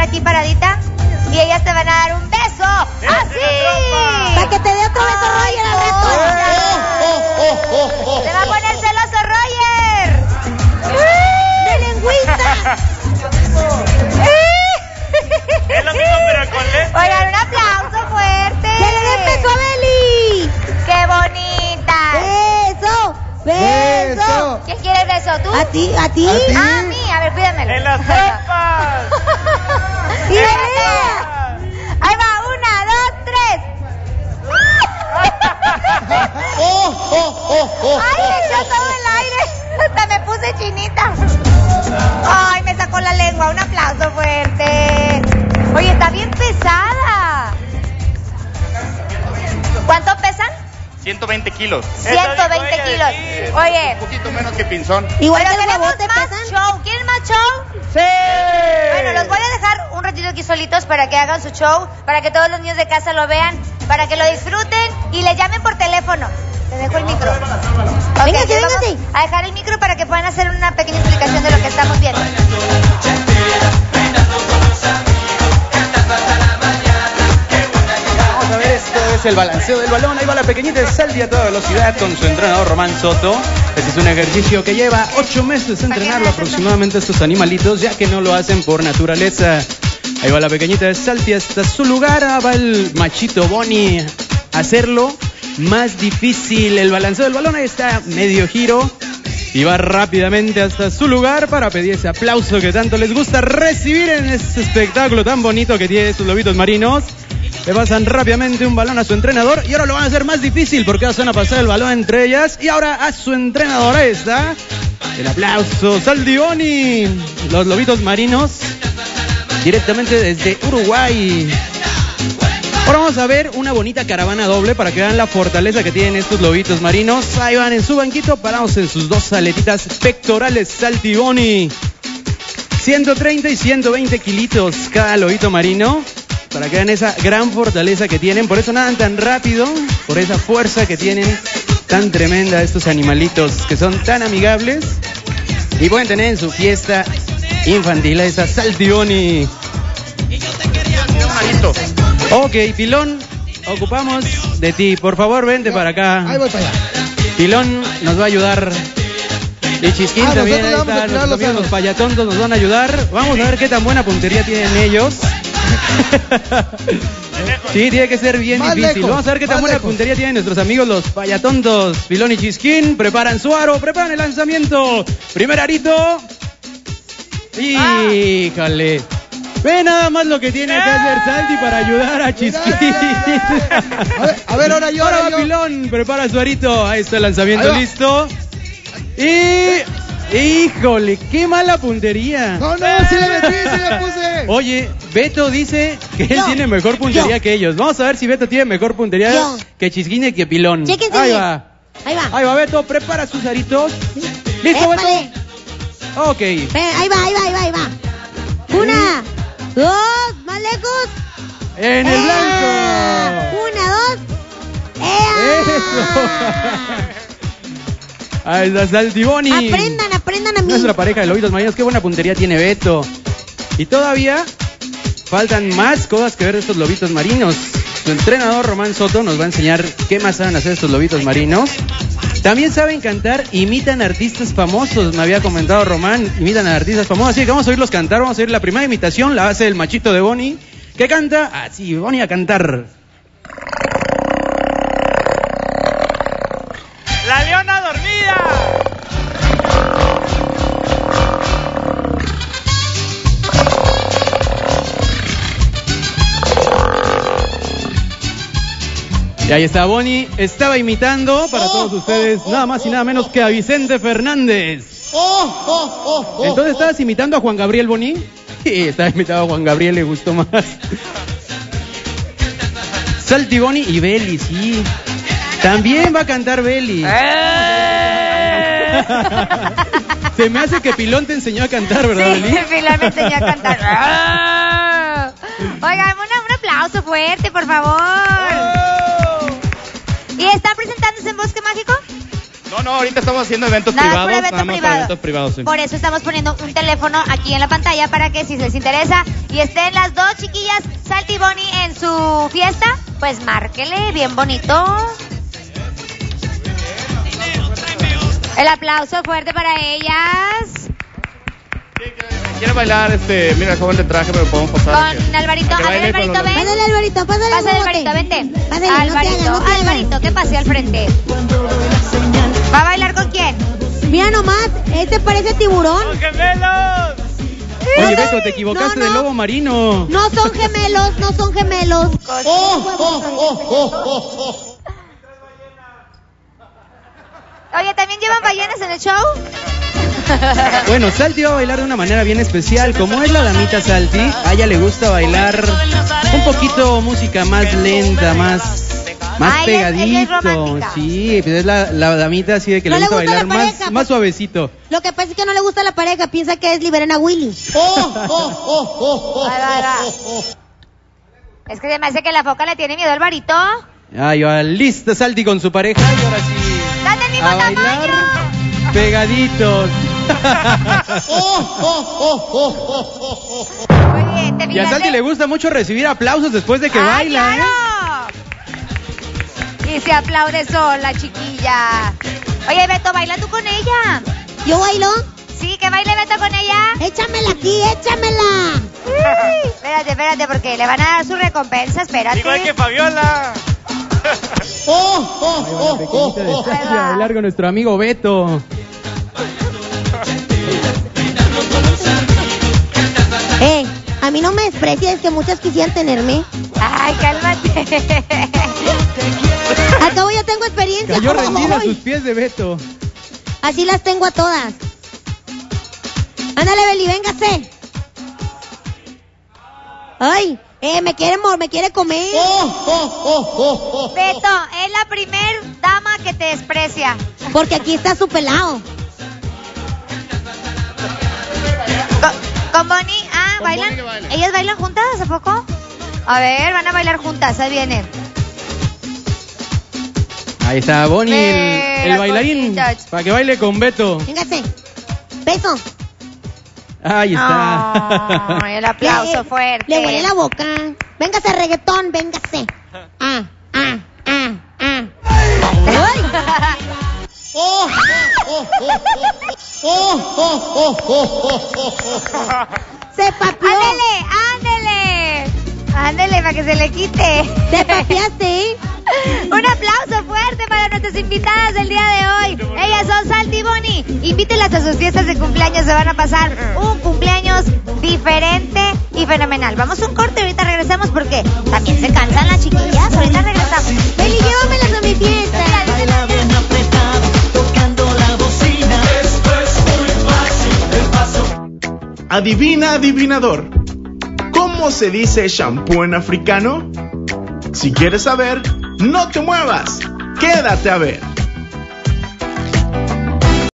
aquí paradita y ellas te van a dar un beso. ¡Así! Para que te dé otro beso, Roger, al rato. ¡Se va a poner celoso, Roger! ¡De lengüita! Es lo mismo, pero con leche. Oigan, un aplauso fuerte. ¡Que le den beso a Beli! ¡Qué bonita! ¡Beso! ¡Beso! ¿Quién quiere el beso? ¿Tú? ¿A ti? ¿A ti? A mí. A ver, cuídamelo. ¡En las trompas! ¡Y Ahí va, 1, 2, 3. ¡Ay, me echó todo el aire! Hasta me puse chinita. ¡Ay, me sacó la lengua! Un aplauso fuerte. Oye, está bien pesada. ¿Cuánto pesan? 120 kilos. 120 kilos. Oye, Un poquito menos que Pinzón. Igual pero que el queremos huevote más pesan. show. ¿Quieren más show? ¡Sí! Bueno, los voy a dejar un ratito aquí solitos para que hagan su show, para que todos los niños de casa lo vean, para que lo disfruten y les llamen por teléfono. Te dejo el micro. Ok, Véngase, vamos véngase. a dejar el micro para que puedan hacer una pequeña explicación de lo que estamos viendo. Vamos a ver, esto es el balanceo del balón. Ahí va la pequeñita Salvi a toda velocidad con su entrenador Román Soto. Este es un ejercicio que lleva 8 meses entrenarlo aproximadamente estos animalitos, ya que no lo hacen por naturaleza. Ahí va la pequeñita de Salvi hasta su lugar. Va el machito Bonnie a hacerlo más difícil. El balanceo del balón, ahí está, medio giro. Y va rápidamente hasta su lugar para pedir ese aplauso que tanto les gusta recibir en este espectáculo tan bonito que tiene estos lobitos marinos. Le pasan rápidamente un balón a su entrenador y ahora lo van a hacer más difícil porque ahora se van a pasar el balón entre ellas. Y ahora a su entrenador, ahí está. El aplauso, Salvi Bonnie. Los lobitos marinos directamente desde Uruguay. Ahora vamos a ver una bonita caravana doble para que vean la fortaleza que tienen estos lobitos marinos. Ahí van en su banquito, parados en sus dos aletitas pectorales, Salvi Bonnie. 130 y 120 kilitos cada lobito marino, para que vean esa gran fortaleza que tienen. Por eso nadan tan rápido, por esa fuerza que tienen tan tremenda estos animalitos que son tan amigables y pueden tener en su fiesta infantil a esa Salvi Bonnie. Ok, Pilón, ocupamos de ti. Por favor, vente para acá. Ahí voy para allá. Pilón nos va a ayudar. Y Chisquín también, ahí nosotros vamos a está. tirar los Los payatontos nos van a ayudar. Vamos a ver qué tan buena puntería tienen ellos. Sí, tiene que ser bien Más difícil. lejos, Vamos a ver qué tan más buena lejos. puntería tienen nuestros amigos los payatontos. Pilón y Chisquín preparan su aro, preparan el lanzamiento. Primer arito. Híjole. Ve nada más lo que tiene que hacer Salvi para ayudar a Chisquín. A ver, ahora yo. Ahora Pilón prepara su arito. Ahí está el lanzamiento Ahí va. listo. Y... híjole, qué mala puntería. No, sí le metí, sí le puse. Oye, Beto dice que él tiene mejor puntería que ellos. Vamos a ver si Beto tiene mejor puntería que Chisquín y que Pilón. Chéquense Ahí bien. va. Ahí va. Ahí va Beto, prepara sus aritos. ¿Listo, Épale. Beto? Ok. Espera, ahí va. Una, dos, más lejos. En el blanco. Una, dos. Eso. Ahí está Salvi Bonnie. Aprendan a mí. Nuestra pareja de lobitos marinos. Qué buena puntería tiene Beto. Y todavía faltan más cosas que ver de estos lobitos marinos. Su entrenador Román Soto nos va a enseñar qué más saben hacer estos lobitos marinos. También saben cantar, imitan artistas famosos. Me había comentado Román, imitan a artistas famosos. Así que vamos a oírlos cantar. Vamos a oír la primera imitación. La hace el machito de Bonnie, que canta así. Bonnie a cantar. ¡La leona dormida! Y ahí está Bonnie. Estaba imitando para todos ustedes nada más y nada menos que a Vicente Fernández. Entonces, ¿estabas imitando a Juan Gabriel, Bonnie? Sí, estaba imitando a Juan Gabriel, le gustó más. Salvi Bonnie y Beli, sí. También va a cantar Beli. Se me hace que Pilón te enseñó a cantar, ¿verdad, Beli? Sí, Pilón me enseñó a cantar. Oigan, un aplauso fuerte, por favor. ¿Y están presentándose en Bosque Mágico? No, ahorita estamos haciendo eventos Nada, privados. puro evento Nada más privado. eventos privados, sí. Por eso estamos poniendo un teléfono aquí en la pantalla para que si les interesa y estén las dos chiquillas, Salty y Bonnie, en su fiesta, pues márquele, bien bonito. El aplauso fuerte para ellas. Quiere bailar, mira, joven de traje, pero podemos pasar. Con Alvarito. A ver, Alvarito, ven. Pásale, Alvarito, pásale. Pásale, Alvarito, vente. Pásale, Alvarito, Alvarito, que pase al frente. ¿Va a bailar con quién? Mira nomás, este parece tiburón. ¡Son gemelos! Oye, Beto, te equivocaste de lobo marino. No son gemelos, no son gemelos. Oye, ¿también llevan ballenas en el show? Bueno, Salty va a bailar de una manera bien especial. Como es la damita Salty, a ella le gusta bailar un poquito música más lenta, más ella es pegadito. romántica. Sí, pues es la damita así de que No le le gusta gusta bailar la pareja, más suavecito. Lo que pasa es que no le gusta la pareja, piensa que es Liberena Willy. Ahí va. Es que se me hace que la foca le tiene miedo al Alvarito. Ahí va, lista Salty con su pareja y ahora sí. ¡Están del mismo A bailar tamaño! pegaditos. Oye, ¿te Y a Salty le gusta mucho recibir aplausos después de que baila, claro! Y se aplaude sola, chiquilla. Oye, Beto, baila tú con ella. ¿Yo bailo? Sí, que baile Beto con ella. Échamela aquí, échamela. Espérate, porque le van a dar su recompensa, espérate. Igual que Fabiola. Pequeñita de Salty a bailar con nuestro amigo Beto. A mí no me desprecies, que muchas quisieran tenerme. Ay, cálmate. Al cabo ya tengo experiencia. Cayó rendida a Ay, sus pies de Beto. así las tengo a todas. Ándale, Beli, véngase. Ay, me quiere comer. Beto, es la primer dama que te desprecia. Porque aquí está su pelado. Con Bonnie, bailan. Bonnie que baila. ¿Ellas bailan juntas a poco? A ver, van a bailar juntas, ahí vienen. Ahí está Bonnie, el Las bailarín, cositas. para que baile con Beto. Véngase. Beso. Ahí está. Ay, el aplauso fuerte. Le huele la boca. Véngase, reggaetón, véngase. Ay. Se papió. Ándele, para que se le quite. Te papiaste, ¿eh? Un aplauso fuerte para nuestras invitadas del día de hoy. Ellas son Salty y Bonnie. Invítenlas a sus fiestas de cumpleaños. Se van a pasar un cumpleaños diferente y fenomenal. Vamos a un corte, ahorita regresamos porque también se cansan las chiquillas. Ahorita regresamos. Beli, llévamelas a mi fiesta. Mira, Bien apretado, tocando la bocina. Esto es muy fácil, el paso. Adivina, adivinador. ¿Cómo se dice shampoo en africano? Si quieres saber, no te muevas. Quédate a ver.